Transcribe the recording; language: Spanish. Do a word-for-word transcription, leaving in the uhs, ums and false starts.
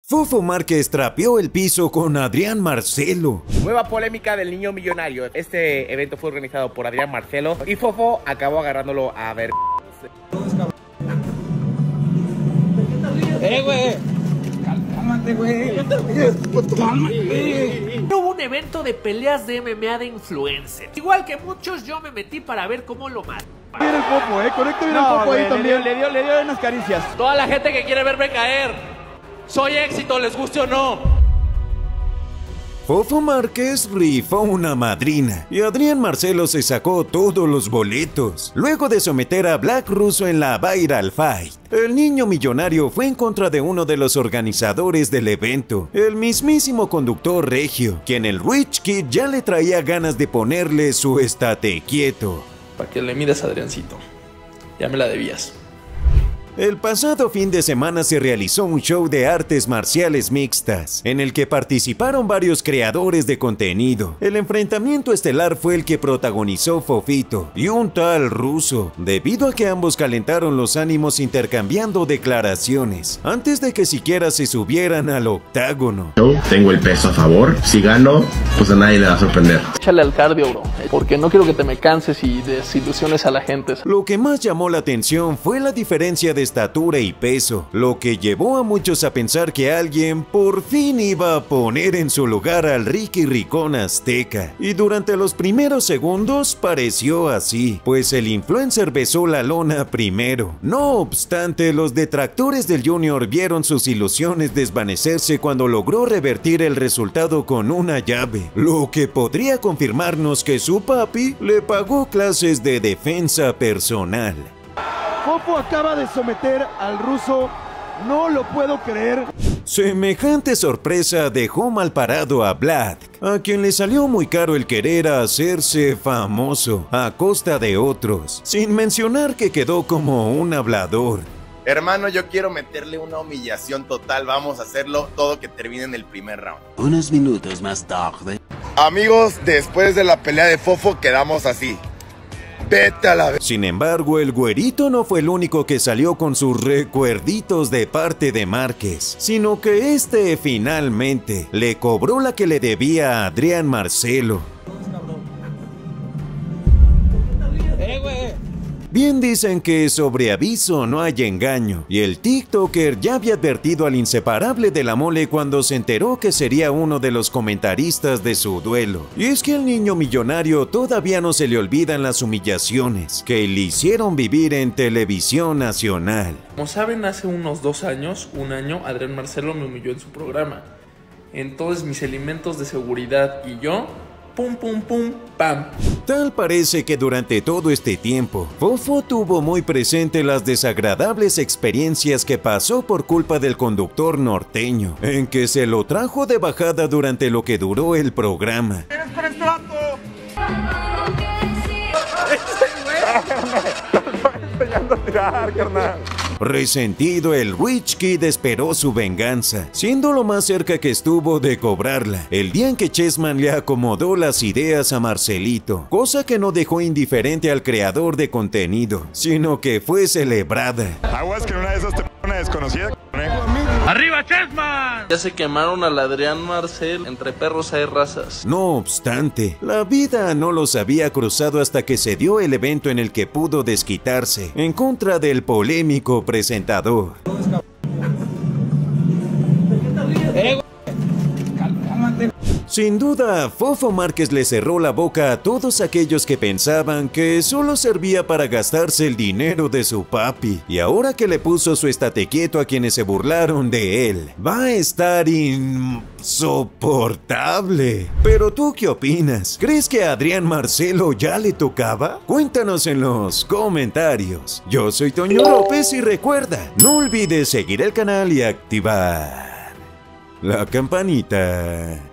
Fofo Márquez trapeó el piso con Adrián Marcelo. Nueva polémica del niño millonario. Este evento fue organizado por Adrián Marcelo y Fofo acabó agarrándolo a ver. Eh, güey. Cálmate, güey. Cálmate. Hubo un evento de peleas de M M A de influencers. Igual que muchos, yo me metí para ver cómo lo matan. Mira el Fofo, eh. Conecta bien No, el Fofo ahí güey, también. Le dio, le dio, le dio unas caricias. Toda la gente que quiere verme caer. Soy éxito, les guste o no. Fofo Márquez rifó una madrina y Adrián Marcelo se sacó todos los boletos. Luego de someter a Black Russo en la Viral Fight, el niño millonario fue en contra de uno de los organizadores del evento, el mismísimo conductor regio, quien el Rich Kid ya le traía ganas de ponerle su estate quieto. Para que le midas a Adriancito. Ya me la debías. El pasado fin de semana se realizó un show de artes marciales mixtas, en el que participaron varios creadores de contenido. El enfrentamiento estelar fue el que protagonizó Fofito y un tal Russo, debido a que ambos calentaron los ánimos intercambiando declaraciones, antes de que siquiera se subieran al octágono. Yo tengo el peso a favor, si gano, pues a nadie le va a sorprender. Échale al cardio, bro, porque no quiero que te me canses y desilusiones a la gente. Lo que más llamó la atención fue la diferencia de estatura y peso, lo que llevó a muchos a pensar que alguien por fin iba a poner en su lugar al Ricky Ricón azteca. Y durante los primeros segundos pareció así, pues el influencer besó la lona primero. No obstante, los detractores del Junior vieron sus ilusiones desvanecerse cuando logró revertir el resultado con una llave, lo que podría confirmarnos que su papi le pagó clases de defensa personal. Fofo acaba de someter al Russo. No lo puedo creer. Semejante sorpresa dejó mal parado a Vlad, a quien le salió muy caro el querer hacerse famoso a costa de otros, sin mencionar que quedó como un hablador. Hermano, yo quiero meterle una humillación total. Vamos a hacerlo todo que termine en el primer round. Unos minutos más tarde. Amigos, después de la pelea de Fofo quedamos así. Vete a la... Sin embargo, el güerito no fue el único que salió con sus recuerditos de parte de Márquez, sino que este finalmente le cobró la que le debía a Adrián Marcelo. Eh, güey. Bien dicen que sobre aviso no hay engaño, y el TikToker ya había advertido al inseparable de la mole cuando se enteró que sería uno de los comentaristas de su duelo. Y es que al niño millonario todavía no se le olvidan las humillaciones que le hicieron vivir en televisión nacional. Como saben, hace unos dos años, un año, Adrián Marcelo me humilló en su programa. Entonces mis elementos de seguridad y yo, pum pum pum, pam. Tal parece que durante todo este tiempo, Fofo tuvo muy presente las desagradables experiencias que pasó por culpa del conductor norteño, en que se lo trajo de bajada durante lo que duró el programa. ¡Eres con este vato! Enseñando a tirar, carnal. Resentido, el Rich Kid esperó su venganza, siendo lo más cerca que estuvo de cobrarla, el día en que Chessman le acomodó las ideas a Marcelito, cosa que no dejó indiferente al creador de contenido, sino que fue celebrada. Aguas que en una de esas te pone una desconocida. ¡Arriba, Chessman! Ya se quemaron al Adrián Marcelo. Entre perros hay razas. No obstante, la vida no los había cruzado hasta que se dio el evento en el que pudo desquitarse en contra del polémico presentador. Eh, güey. Cálmate. Sin duda, Fofo Márquez le cerró la boca a todos aquellos que pensaban que solo servía para gastarse el dinero de su papi, y ahora que le puso su estate quieto a quienes se burlaron de él, va a estar insoportable. Pero ¿tú qué opinas? ¿Crees que a Adrián Marcelo ya le tocaba? Cuéntanos en los comentarios. Yo soy Toño López y recuerda, no olvides seguir el canal y activar la campanita.